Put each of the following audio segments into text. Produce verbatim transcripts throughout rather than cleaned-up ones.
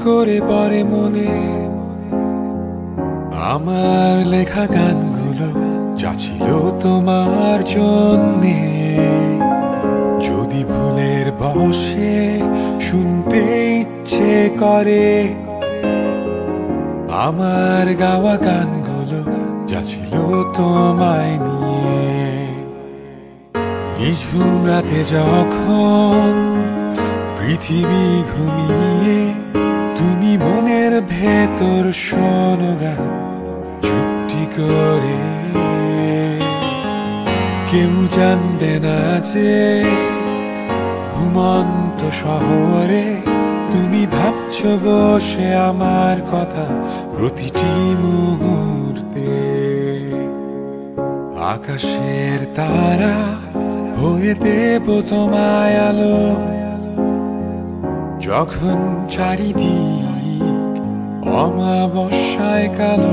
করে পড়ে মনে আমার লেখা গানগুলো যা ছিল তোমার জন্যে। যদি ভুলের বশে শুনতে ইচ্ছে করে আমার গাওয়া গানগুলো যা ছিল তোমায় নিয়ে। নিঝুম রাতে যখন পৃথিবী ঘুমিয়ে তুমি মনের ভেতর শোনো গান চুপটি করে। কেউ জানবে না যে ঘুমন্ত শহরে তুমি ভাবছো বসে আমার কথা প্রতিটি মুহূর্তে। আকাশের তারা হয়ে দেব তোমায় আলো যখন চারিদিক অমাবস্যায় কালো।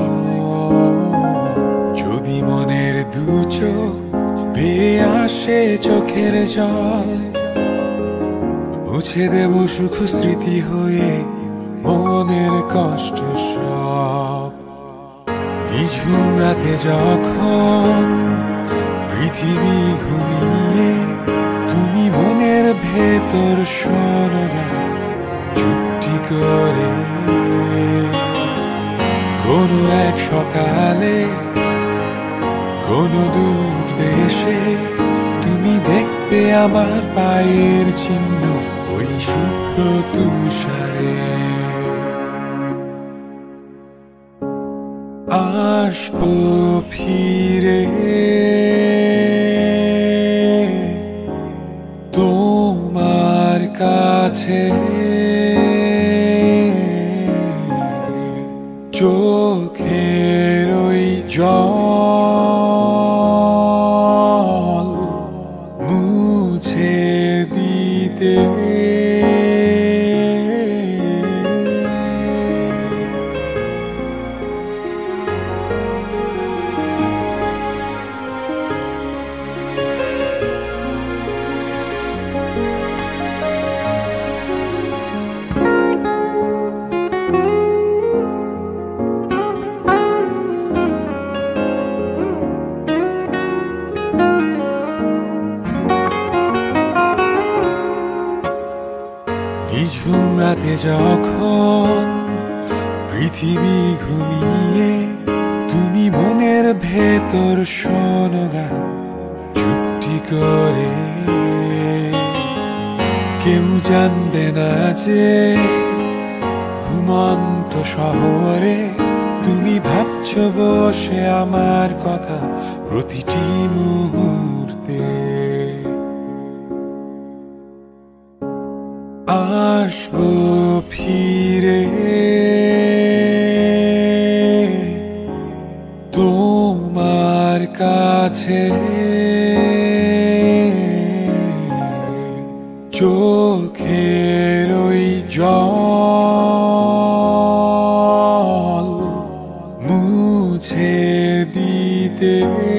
যদি মনের দু চোখ বেয়ে আসে চোখের জল মুছে দেব সুখ স্মৃতি হয়ে মনের কষ্ট সব। নিঝুম রাতে যখন পৃথিবী ঘুমিয়ে তুমি মনের ভেতর শোনো গান চুপটি করে। কোনো এক সকালে কোনো দূর দেশে তুমি দেখবে আমার পায়ের চিহ্ন ওই শুভ্র তুষারে। আসবো ফিরে তোমার কাছে চোখের ওই জল মুছে দিতে। নিঝুম রাতে যখন পৃথিবী ঘুমিয়ে তুমি মনের ভেতর শোনো গান চুপটি করে। কেউ জানবে না যে ঘুমন্ত শহরে তুমি ভাবছো বসে আমার কথা প্রতিটি মুহূর্তে। আসবো ফিরে তোমার কাছে চোখের ওই জল মুছে দিতে।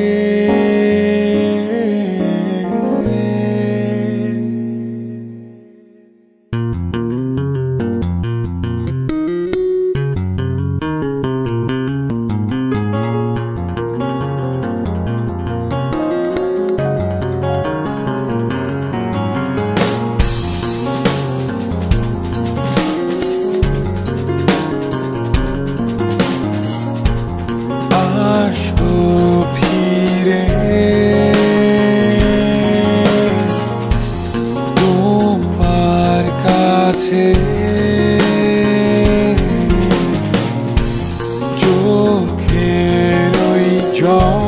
আসবো ফিরে তোমার কাছে চোখের ওই জল